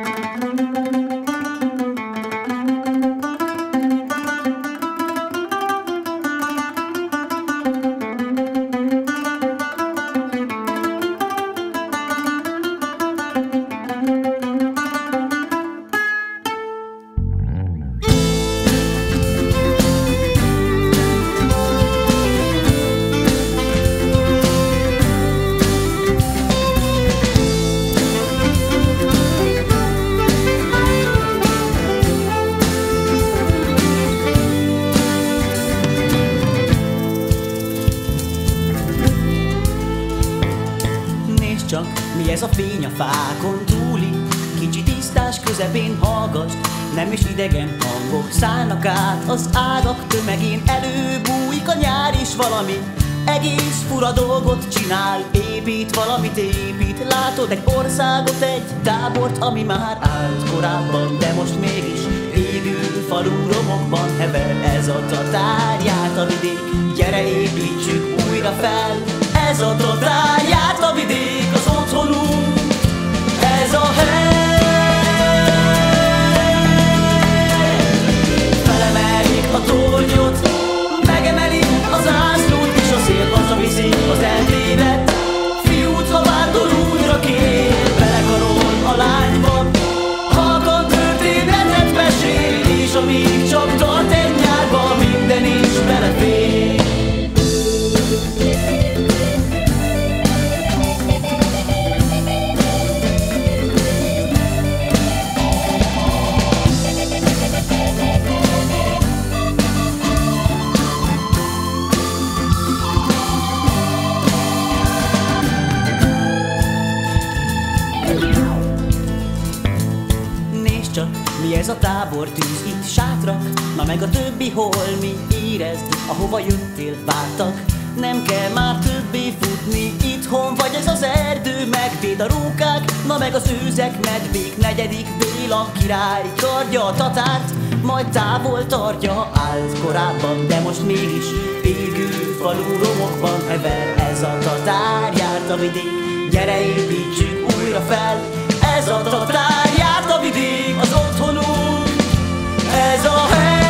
Csak mi ez a fény a fákon túli, kicsi tisztás közepén hallgass, nem is idegen hangok szállnak át az ágak tömegén, előbújik a nyár is valami egész fura dolgot csinál, épít valamit épít, látod egy országot, egy tábort, ami már állt korábban, de most mégis égő falu romokban hever. Ez a Tatár, járt a vidék, gyere építsük újra fel. Ez a Tatár, járt a vidék, az otthonunk, ez a hely. Felemeljük a tornyot, megemelik az zászlót, és a szél hazaviszi az eltévedt fiút, ha vándor újra kér. Belekarol a lányba, halkan történetet mesél, és amíg csak tart egy nyárba, minden is belefér. Csak mi ez a tábortűz, itt sátrak, na meg a többi holmi, érezd, ahova jöttél, vártak. Nem kell már többé futni, itthon vagy, ez az erdő megvéd, a rókák, na meg az őzek, medvék. Negyedik Béla király tartja a Tatárt, majd távol tartja, állt korábban, de most mégis égő falu romokban hever. Ez a Tatár, járt a vidék, gyere építsük újra fel. Ez a Tatár, járt a vidék, az otthonunk, ez a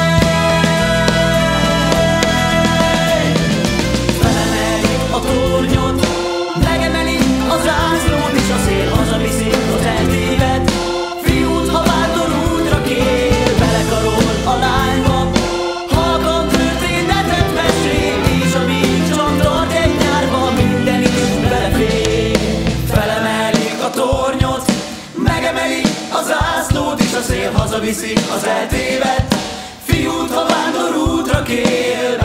hely. Felemeljük a tornyot, megemelik a zászlót, és a szél hazaviszi az eltévedt fiút, ha vándor útra kér. Belekarol a lányba, halkan történetet mesél, és amíg csak tart egy nyárba, minden is belefér. Felemelik a tornyot, megemelik a zászlót, és a szél hazaviszi az eltévedt fiút, ha vándor útra kér.